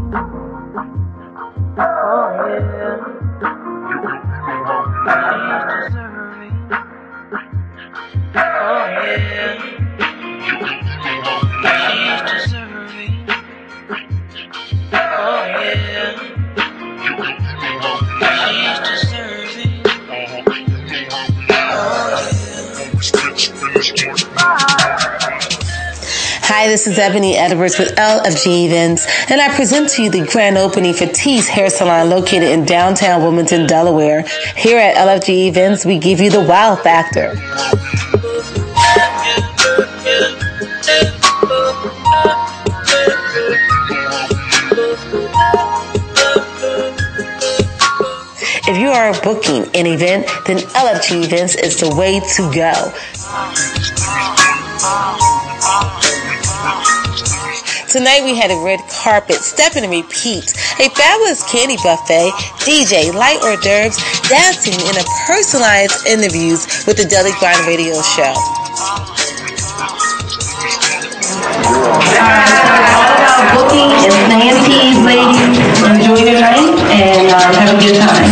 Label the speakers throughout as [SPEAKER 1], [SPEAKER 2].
[SPEAKER 1] Hi, this is Ebony Edwards with LFG Events, and I present to you the grand opening for T's Hair Salon located in downtown Wilmington, Delaware. Here at LFG Events, we give you the wow factor. If you are booking an event, then LFG Events is the way to go. Tonight we had a red carpet, step and repeat, a fabulous candy buffet, DJ, light hors d'oeuvres, dancing, and a personalized interviews with the Deli Grind Radio Show. All booking is Nancy's, ladies. Enjoy your night and have a good time.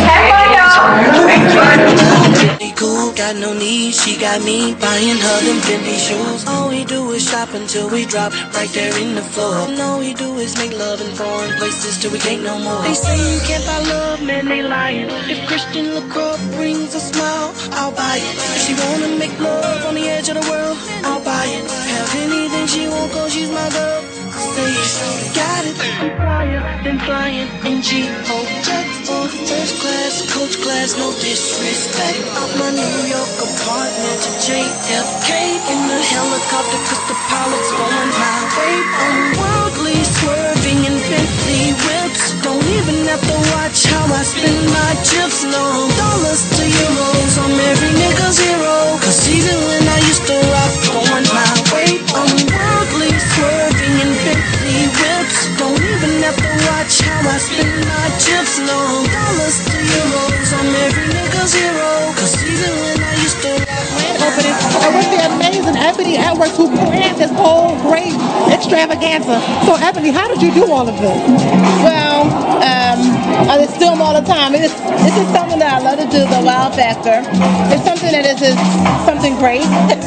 [SPEAKER 2] Cool, got no need, she got me buying her them Fendi shoes. All we do is shop until we drop right there in the floor. And all we do is make love in foreign places till we can't no more. They say you can't buy love, man, they lying. If Christian LaCroix brings a smile, I'll buy it. If she wanna make love on the edge of the world, I'll buy it. Have anything she want, cause she's my girl. Say it, got it. I'm flyer than flying in G.O. jets or first class, coach class, no disrespect. Out my New York apartment to JFK in the helicopter, cause the pilot's going my way. I'm worldly, swerving in Bentley whips. Don't even have to watch how I spend my chips. No dollars to euros, I'm every nigga's hero. Cause even when I used to rock, going my way. I'm worldly, swerving in Bentley whips. Don't even have to watch how I spend my chips. No dollars to euros, I'm every nigga's hero. Cause even when I used to rock,
[SPEAKER 3] and with the amazing Ebony Edwards who planned this whole great extravaganza. So Ebony, how did you do all of this?
[SPEAKER 4] Well, I just film all the time. This is something that I love to do, the wow factor. It's something that is just something great.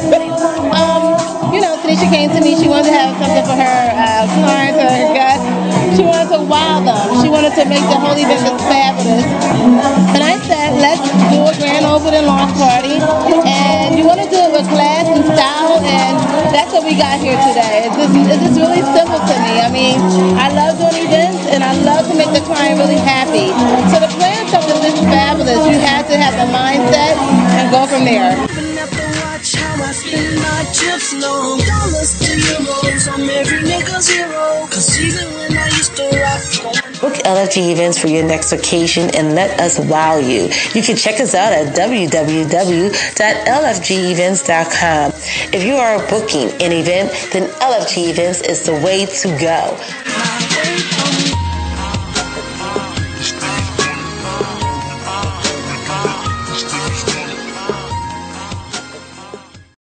[SPEAKER 4] Tanisha came to me, she wanted to have something for her clients or her guests. She wanted to wow them. She wanted to make the whole event look fabulous. And I said, let's do a grand opening launch party. And you want to do it with class and style, and that's what we got here today. It's just really simple to me. I mean, I love doing events, and I love to make the client really happy. So to plan something this fabulous, you have to have the mindset and go from there.
[SPEAKER 2] I spend my chips, no dollars to euros. I'm every nigga's hero. Cause even when I used to rock.
[SPEAKER 1] Book LFG Events for your next occasion and let us wow you. You can check us out at www.lfgevents.com. If you are booking an event, then LFG Events is the way to go.